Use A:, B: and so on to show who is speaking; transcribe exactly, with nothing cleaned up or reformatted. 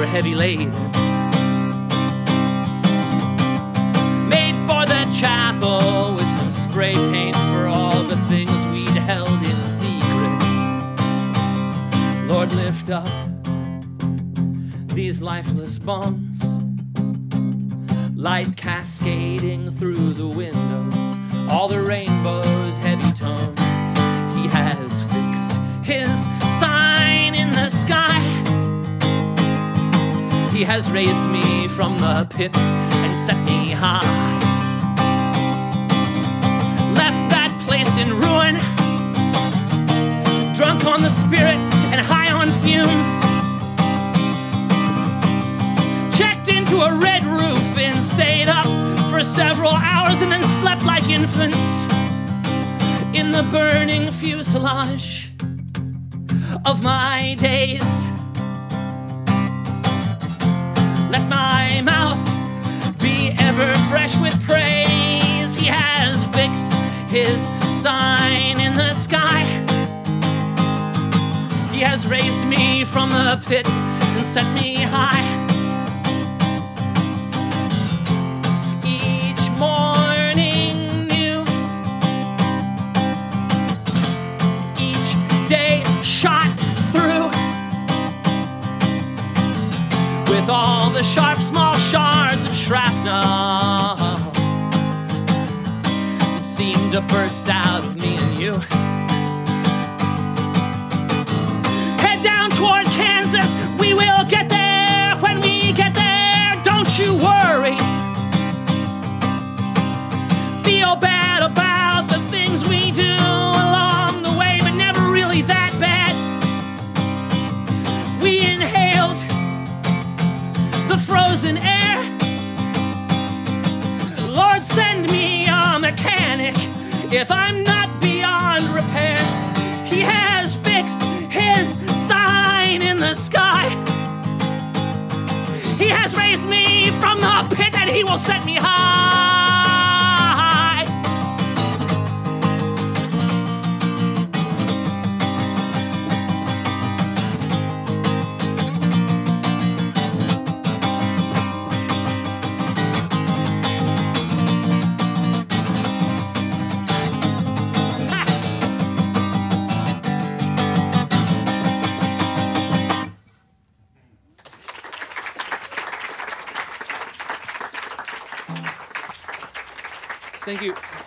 A: were heavy laden. Made for the chapel with some spray paint for all the things we'd held in secret. Lord, lift up these lifeless bones, light cascading through the windows, all the rainbow's heavy tones. He has fixed his sign in the sky. He has raised me from the pit and set me high. Left that place in ruin, drunk on the spirit and high on fumes. Checked into a red roof and stayed up for several hours and then slept like infants in the burning fuselage of my days. Let my mouth be ever fresh with praise. He has fixed his sign in the sky. He has raised me from the pit and set me high. Each morning new, each day shot through with all the sharp small shards of shrapnel that seemed to burst out of me and you. Head down toward Kansas, we will get there. When we get there, don't you worry. Feel bad about the things we do along the way, but never really that bad. We inhaled the frozen air. Lord, send me a mechanic if I'm not beyond repair. He has fixed his sign in the sky. He has raised me from the pit and he will set me high. Thank you.